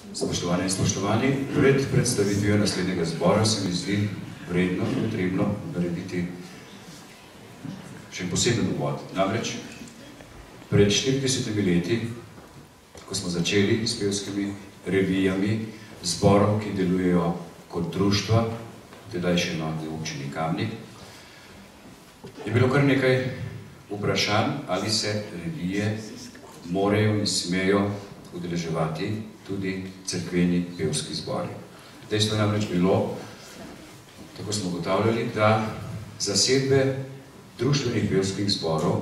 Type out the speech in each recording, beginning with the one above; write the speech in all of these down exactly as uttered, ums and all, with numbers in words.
Spoštovane in spoštovani, pred predstavitvijo naslednjega zbora se mi zdi vredno in potrebno narediti še poseben uvod. Namreč, pred štiridesetimi leti, ko smo začeli s pevskimi revijami zborov, ki delujejo kot društva, tedaj še na občini Kamnik, je bilo kar nekaj vprašanj, ali se revije morajo in smejo udeleževati tudi cerkveni pevski zbori. Dejstvo je namreč bilo, tako smo ugotavljali, da zasedbe društvenih pevskih zborov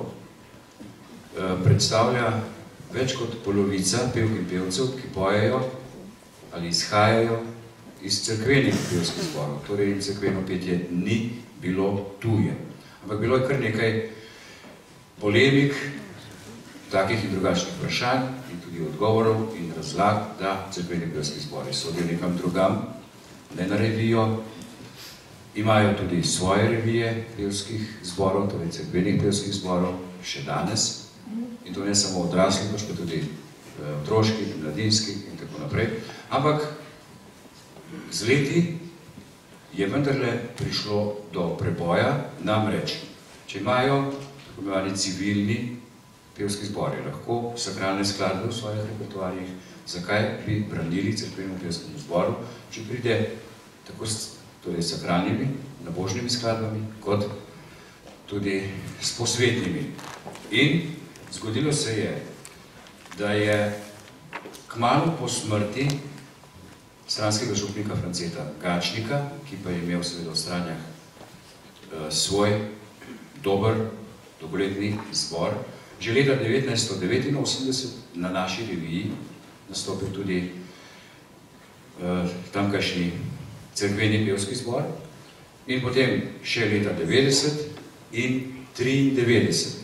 predstavlja več kot polovica pevk in pevcev, ki pojejo ali izhajajo iz cerkvenih pevskih zborov. Torej, cerkveno petje ni bilo tuje. Ampak bilo je kar nekaj polemik, takih in drugačnih vprašanj in tudi odgovorov in razlag, da cerkveni pevski zbori sodijo nekam drugam, ne na revijo, imajo tudi svoje revije pevskih zborov, torej cerkvenih pevskih zborov, še danes, in to ne samo odrasli, pač pa tudi otroški, mladinski in tako naprej. Ampak z leti je vendarle prišlo do preboja, namreč, če imajo tako imenovani civilni pevski zbori lahko sakralne skladbe v svojih repertoarjih, zakaj bi branili cerkvenemu pevskemu zboru, če pride tako s torej sakralnimi, nabožnimi skladbami, kot tudi s posvetnimi. In zgodilo se je, da je kmalu po smrti stranskega župnika Franceta Gačnika, ki pa je imel seveda v Stranjah svoj dober, dolgoletni zbor, že leta devetnajststo devetinosemdeset na naši reviji nastopil tudi uh, tamkajšnji cerkveni pevski zbor in potem še leta devetdeset in triindevetdeset.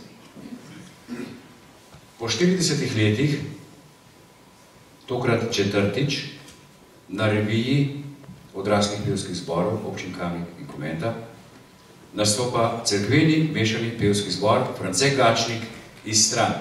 Po štiridesetih letih, tokrat četrtič, na reviji odraslih pevskih zborov občin Kamnik in Komenda nastopa cerkveni mešani pevski zbor France Gačnik iz Stranj.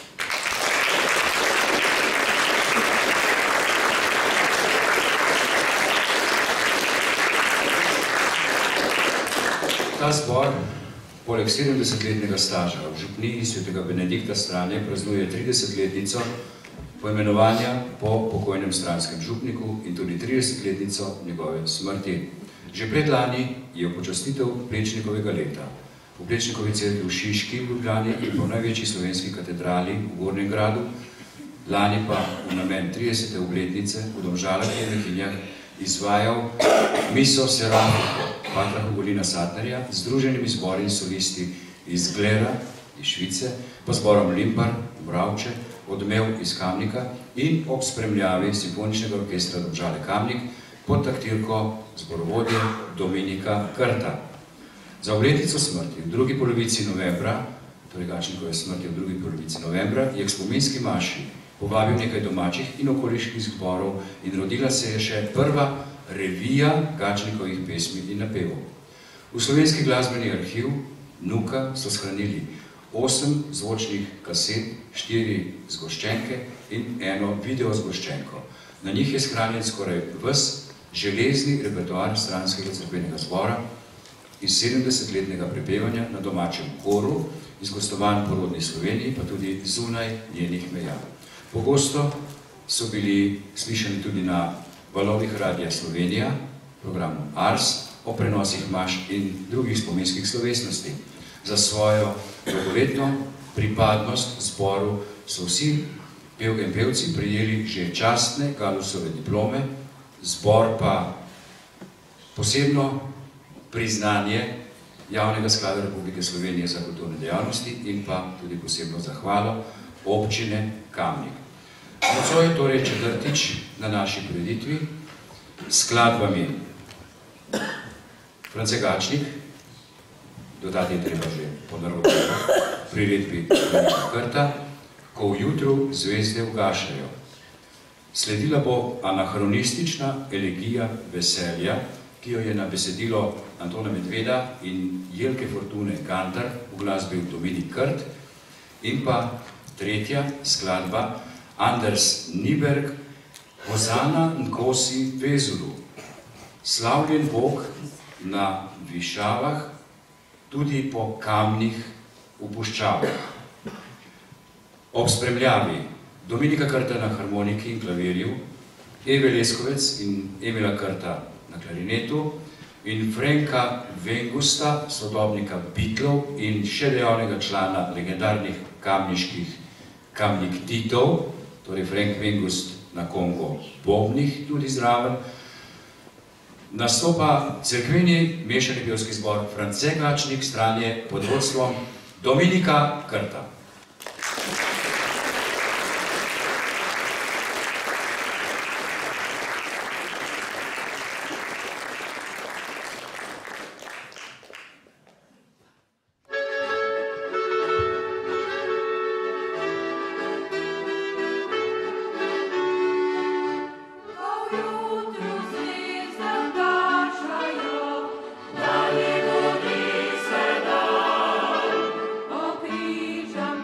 Ta zbor, poleg sedemdesetletnega staža v župniji svetega Benedikta Stranje, praznuje tridesetletnico poimenovanja po pokojnem stranskem župniku in tudi tridesetletnico njegove smrti. Že predlani je v počastitev Plečnikovega leta v Plečnikovi cerkvi v Šiški v Ljubljani in po največji slovenski katedrali v Gornjem Gradu, lani pa v namen tridesete obletnice v Domžalah in Mehinjah izvajal miso Serafiko patra Hugolina Satnerja z združenimi zbori in solisti iz Glera, iz Švice, pa zborom Limpar, Mravče, Odmev iz Kamnika in ob spremljavi simfoničnega orkestra Domžale Kamnik pod taktirko zborovodje Dominika Krta. Za obletnico smrti v drugi polovici novembra, torej Gačnikove smrti v drugi polovici novembra, je k spominski maši povabil nekaj domačih in okoliških zborov in rodila se je še prva revija Gačnikovih pesmi in napevov. V slovenski glasbeni arhiv Nuka so shranili osem zvočnih kaset, štiri zgoščenke in eno video zgoščenko. Na njih je shranjen skoraj ves železni repertoar stranskega cerkvenega zbora iz sedemdesetletnega prepevanja na domačem koru, iz gostovanj po rodni Sloveniji, pa tudi zunaj njenih meja. Pogosto so bili slišani tudi na valovih Radia Slovenija, programu Ars, o prenosih maš in drugih spominskih slovesnosti. Za svojo dolgoletno pripadnost zboru so vsi pevke in pevci prejeli že častne Galusove diplome, zbor pa posebno priznanje Javnega sklada Republike Slovenije za kulturne dejavnosti in pa tudi posebno zahvalo občine Kamnik. Nocoj je torej četrtič na naši prireditvi s skladbami France Gačnik, dodati je treba že po narodnemu priredbi Dominika Krta, Ko v jutru zvezde ugašajo. Sledila bo anahronistična elegija Veselja, ki jo je na besedilo Antona Medveda in Jelke Fortune Gantar uglasbil Dominik Krt, in pa tretja skladba Anders Nyberg, Hozana Nkosi Vezulu, slavljen Bog na višavah, tudi po kamnih v puščavah. Ob spremljavi Dominika Krta na harmoniki in klavirju, Eve Leskovec in Emila Krta na klarinetu in Franka Vengusta, sodobnika Beatlov in še dejavnega člana legendarnih kamniških kamniktitov, torej Frank Vengust na kongo bobnih tudi zraven, nastopa cerkveni mešani pevski zbor France Gačnik Stranje pod vodstvom Dominika Krta. Jump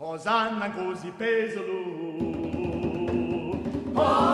Osanna così peso lui.